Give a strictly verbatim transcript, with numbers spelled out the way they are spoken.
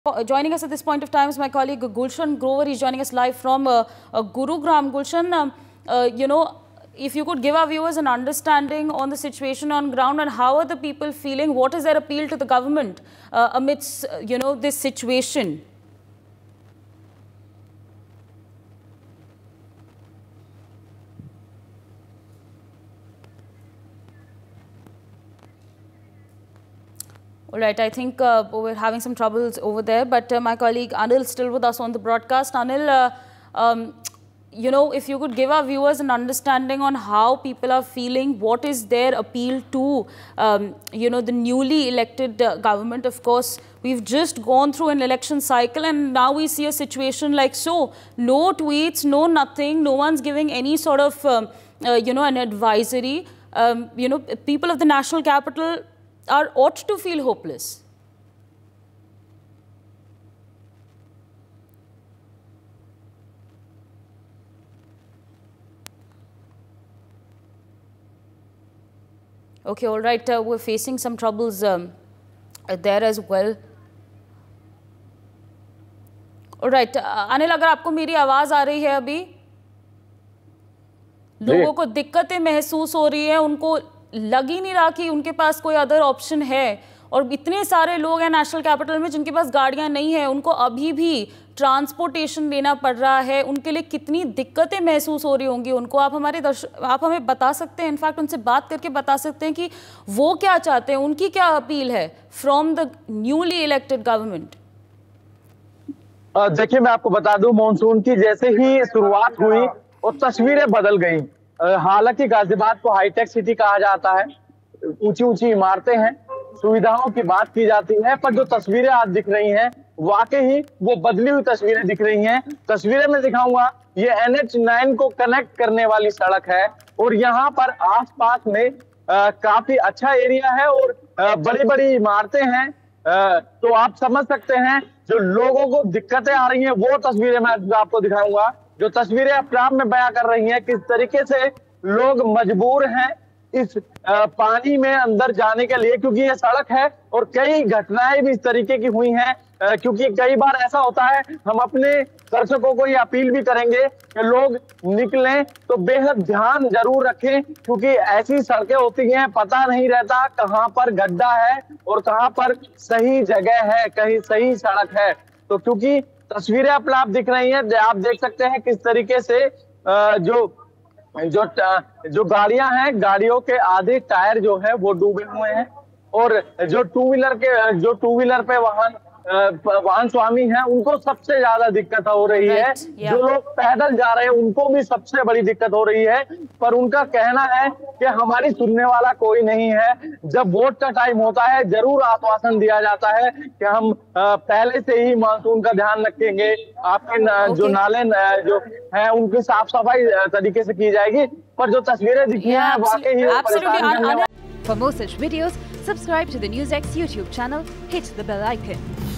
Joining us at this point of time is my colleague Gulshan Grover. He's joining us live from uh, uh, Gurugram. Gulshan, um, uh, you know, if you could give our viewers an understanding on the situation on ground and how are the people feeling, what is their appeal to the government uh, amidst, uh, you know, this situation? All right, I think uh, we're having some troubles over there, but uh, my colleague Anil is still with us on the broadcast. Anil, uh, um, you know, if you could give our viewers an understanding on how people are feeling, what is their appeal to, um, you know, the newly elected uh, government. Of course, we've just gone through an election cycle and now we see a situation like so. No tweets, no nothing, no one's giving any sort of, um, uh, you know, an advisory. Um, you know, people of the national capital are ought to feel hopeless. Okay, all right, uh, we're facing some troubles um, there as well. All right, uh, Anil, अगर आपको मेरी आवाज़ आ रही है अभी, लोगों को दिक्कतें महसूस हो रही है, उनको लग ही नहीं रहा कि उनके पास कोई अदर ऑप्शन है और इतने सारे लोग हैं नेशनल कैपिटल में जिनके पास गाड़ियां नहीं है, उनको अभी भी ट्रांसपोर्टेशन लेना पड़ रहा है, उनके लिए कितनी दिक्कतें महसूस हो रही होंगी उनको। आप हमारे दर्शक आप हमें बता सकते हैं, इनफैक्ट उनसे बात करके बता सकते हैं कि वो क्या चाहते हैं, उनकी क्या अपील है from the newly elected government. देखिए, मैं आपको बता दूं, मानसून की जैसे ही शुरुआत हुई और तस्वीरें बदल गई। हालांकि गाजियाबाद को हाईटेक सिटी कहा जाता है, ऊंची ऊंची इमारतें हैं, सुविधाओं की बात की जाती है, पर जो तस्वीरें आज दिख रही हैं वाकई ही वो बदली हुई तस्वीरें दिख रही हैं। तस्वीरें में दिखाऊंगा, ये एन एच नाइन को कनेक्ट करने वाली सड़क है और यहाँ पर आसपास में आ, काफी अच्छा एरिया है और बड़ी बड़ी इमारतें हैं। आ, तो आप समझ सकते हैं जो लोगों को दिक्कतें आ रही हैं वो तस्वीरें मैं आपको दिखाऊंगा, जो तस्वीरें अपने आप में बयां कर रही हैं किस तरीके से लोग मजबूर हैं इस आ, पानी में अंदर जाने के लिए, क्योंकि ये सड़क है और कई घटनाएं भी इस तरीके की हुई हैं। आ, क्योंकि कई बार ऐसा होता है, हम अपने दर्शकों को ये अपील भी करेंगे कि लोग निकलें तो बेहद ध्यान जरूर रखें, क्योंकि ऐसी सड़कें होती हैं, पता नहीं रहता कहाँ पर गड्ढा है और कहाँ पर सही जगह है, कहीं सही सड़क है। तो क्योंकि तस्वीरें अपने आप दिख रही हैं, आप देख सकते हैं किस तरीके से जो जो जो गाड़ियां हैं, गाड़ियों के आधे टायर जो है वो डूबे हुए हैं और जो टू व्हीलर के जो टू व्हीलर पे वाहन वाहन स्वामी हैं उनको सबसे ज्यादा दिक्कत हो रही है। जो लोग पैदल जा रहे हैं उनको भी सबसे बड़ी दिक्कत हो रही है, पर उनका कहना है कि हमारी सुनने वाला कोई नहीं है। जब वोट का टाइम होता है जरूर आश्वासन दिया जाता है कि हम पहले से ही मानसून का ध्यान रखेंगे, आपके जो नाले जो है उनकी साफ सफाई तरीके से की जाएगी, पर जो तस्वीरें दिखी हैं वाकई ही। For more such videos, subscribe to the NewsX YouTube channel, hit the bell icon.